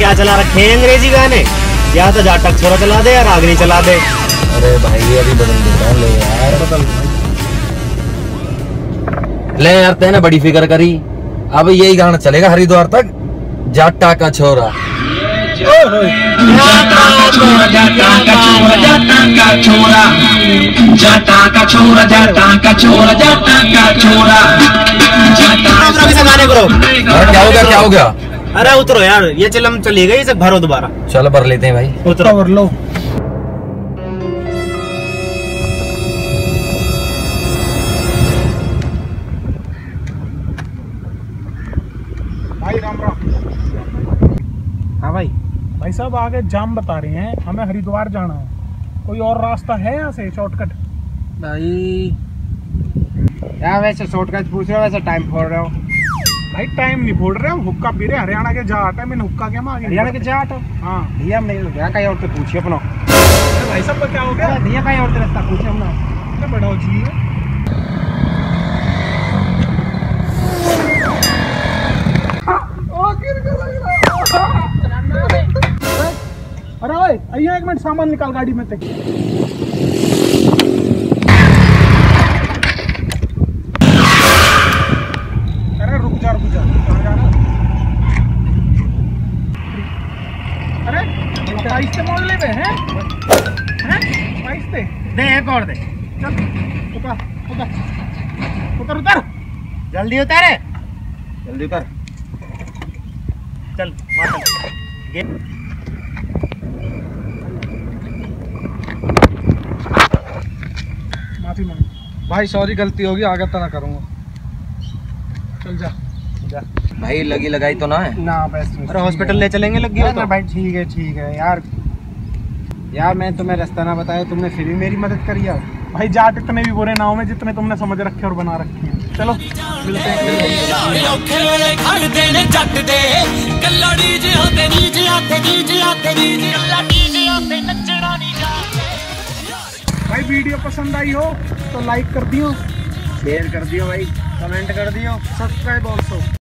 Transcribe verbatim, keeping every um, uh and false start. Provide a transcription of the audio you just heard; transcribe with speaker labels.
Speaker 1: क्या चला रखे हैं अंग्रेजी गाने, या तो जाटक छोरा चला दे या रागनी चला दे।
Speaker 2: अरे भाई ये अभी बदल देता हूँ, ले यार बदल ले यार, तेने बड़ी फिक्र करी। अब यही गाना चलेगा हरिद्वार तक, जाटा का छोरा।
Speaker 3: जाटा का छोरा जाटा का छोरा जाटा का छोरा जाटा का छोरा जाटा का छोरा जाटा का छोरा
Speaker 1: गाने करो।
Speaker 2: क्या हो गया क्या हो गया?
Speaker 1: अरे उतरो यार, ये चिलम चली गई, इसे भरो दोबारा।
Speaker 2: चलो भर लेते हैं भाई,
Speaker 1: उतरो भर लो।
Speaker 4: भाई राम राम।
Speaker 1: हाँ भाई।
Speaker 4: भाई साहब आगे जाम बता रहे हैं, हमें हरिद्वार जाना है, कोई और रास्ता है यहाँ से शॉर्टकट?
Speaker 1: भाई यार वैसे शॉर्टकट पूछ रहे हो, वैसे टाइम फोड़ रहे हो।
Speaker 4: भाई टाइम नहीं फोड़ रहे, हम हुक्का पी रहे, हरियाणा के जाट है, मैंने हुक्का क्या मांगे?
Speaker 1: हरियाणा के जाट हो?
Speaker 4: हाँ
Speaker 1: भैया मैं भैया कहीं और से पूछिए अपना।
Speaker 4: अरे भाई साहब क्या हो गया?
Speaker 1: भैया कहीं और से रास्ता पूछिए अपना।
Speaker 4: क्या बड़ा जी है? अरे ओए आइए एक मिनट, सामान निकाल गाड़ी में तक। अरे रुक जा रुक जा, कहाँ जा रहा? अरे बाईस मोड़ ले हैं हैं बाईस ते
Speaker 1: दे एक और दे।
Speaker 4: चल उतर उतर उतर उतर
Speaker 1: जल्दी उतारे, जल्दी उतर। चल वहाँ चल।
Speaker 4: माफी मांग भाई, सॉरी गलती होगी, आगे तो ना करूँगा। चल जा
Speaker 1: जा
Speaker 2: भाई लगी लगाई तो ना है
Speaker 4: ना बस।
Speaker 1: अरे हॉस्पिटल ले चलेंगे, लग गया
Speaker 4: ना भाई, ठीक है ठीक है यार।
Speaker 1: यार मैं तुम्हें रास्ता ना बताया, तुमने फिर भी मेरी मदद करी यार।
Speaker 4: भाई जाट इतने भी बुरे ना हो में जितने तुमने समझ रखे और बना रखे हैं। चलो मिलते हैं। भाई वीडियो पसंद आई हो तो लाइक कर दियो,
Speaker 1: शेयर कर दियो भाई, कमेंट कर दियो,
Speaker 4: सब्सक्राइब ऑल्सो।